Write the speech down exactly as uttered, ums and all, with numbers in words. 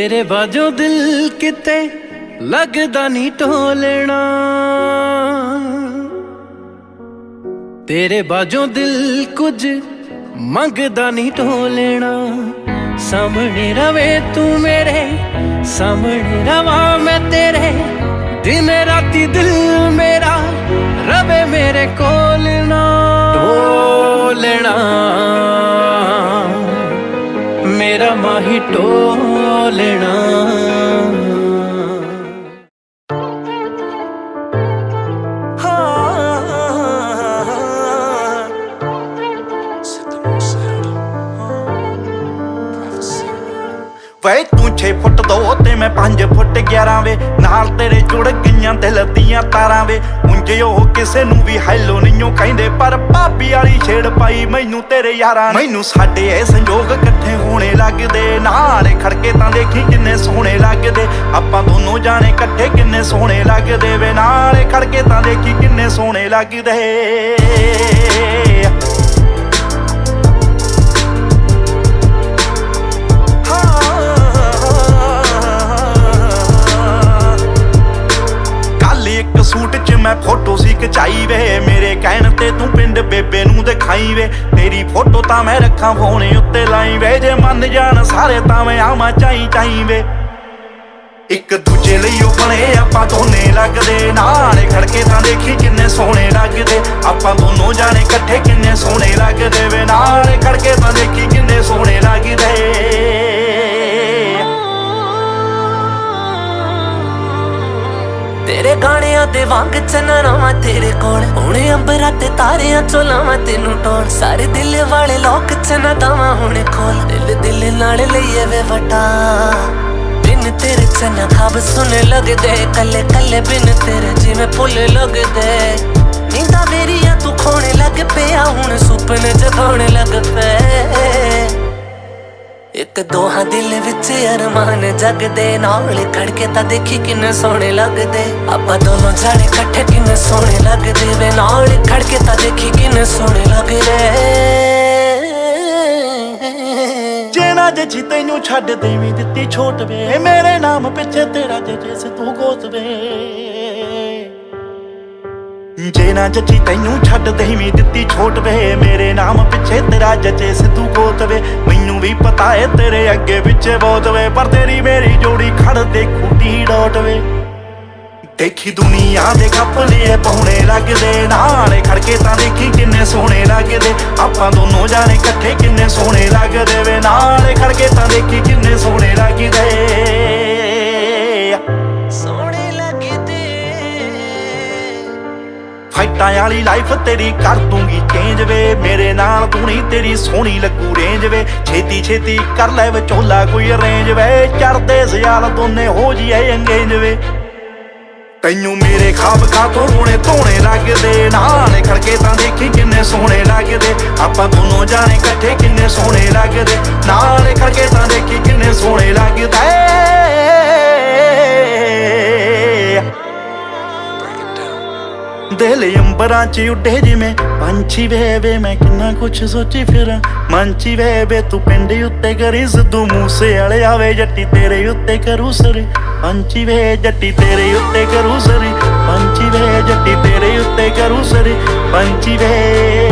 तेरे बाजों दिल किते लगदा नहीं ढोलना, तेरे बाजों दिल कुछ मंगदा नहीं ढोलना। सामने रवे तू मेरे, सामने रवा मैं तेरे, दिन राती दिल मेरा रवे मेरे कोल ना। ढोलना मेरा माही ढोलना। वे तू छे फुट दो ते मैं पांच फुट ग्यारह वे, नाल तेरे जुड़ गईयां दिल दियां तारां वे। उंजे ओह किसे नू भी हैलो नहीं कहिंदे, पर भाभी वाली छेड़ पाई मैनू तेरे यारां। मैनू साडे ए संजोग इकट्ठे होने लगदे, नाल खड़के तां देखी किन्ने सोहणे लगदे। आपां दोनों जाने इकट्ठे किन्ने सोहणे लगदे वे, नाल खड़के तां देखी किन्ने सोहणे लगदे। सूट च मैं फोटो सी खचाई वे, मेरे कहण ते तू पिंड बेबे नू दिखाई वे। तेरी फोटो तां मैं रखा फोन उत्ते लाई वे, जे मन जान सारे तां मैं आवां चाई चाई वे। एक दूजे लई ओ बने आपां दोने लगदे, नाल खड़के तां देखी किन्ने सोहणे लगदे। आपां दोनों जाने इकट्ठे किन्ने सोहणे लगदे वे, नाल खड़के तां देखी किन्ने सोहणे लगदे। तेरे गाणियां दे वांग चन्ना मैं तेरे कोल, हुणे अंबरां ते तारियां चो लावां तेनू टोल। सारे दिल वाले लोक चन्ना दावां हुणे खोल, दिल दिल नाल लईए वे वटा। बिन तेरे चन्ना खाब सुने लगदे, कल्ले कल्ले बिन तेरे जिवें फुल लगदे। नींदा मेरियां तू खोणे लग पिया, हुण सुपने जगाउणे लग पे। एक दोहा दिल विच अरमान जगदे, नाल खड़के तां देखी किन्ने सोहणे लगदे। आपां दोनों जाने इकट्ठे किन्ने सोहणे लगदे वे, नाल खड़के तां देखी किन्ने सोहणे लगदे। जे ना जची तैनू छड्ड देवीं दित्ती छोट वे, मेरे नाम पिछे तेरा जे से तू गोत वे। जे ना जची तैनू छड्ड देवीं दित्ती छोट वे, मेरे नाम पिछे तेरा जचे सिद्धू गोत वे। मैनू भी पता है तेरे अगे पिछे बहुत वे, पर तेरी मेरी जोड़ी खड़ दे खूटी डोट वे। देखी दुनिया दे खपले पौने लगदे, नाल खड़के तां देखी किन्ने सोहणे लगदे। आपां दोनों जाने इकट्ठे किन्ने सोहणे लगदे वे, नाल खड़के तां देखी किन्ने सोहणे लगदे। फाइटां वाली लाइफ तेरी कर दूंगी चेंज वे, मेरे नाल तू नहीं तेरी सोहनी लगू रेंज वे। छेती छेती कर लै विचोला कोई अरेंज वे, चढ़दे सियाल दोने हो जिए अंगेज वे। तैनू मेरे खाब खातों रोने धोने लगदे, नाल खड़के तां देखी किन्ने सोहणे लगदे। आपां दोनों जाने इकट्ठे किन्ने सोहणे लगदे, नाल खड़के तां देखी किन्ने सोहणे लगदे। दिल अंबरां च उड्डे जिवें पंछी वे वे, मैं किन्ना कुछ सोची फिरां मंची वे वे। तू पिंड उत्ते करी सिद्धू मूसे वाले आवे, जट्टी तेरे उत्ते करू सरी पंछी वे। जट्टी तेरे उत्ते करू सरी पंछी वे, जट्टी तेरे उत्ते करू सरी पंछी वे।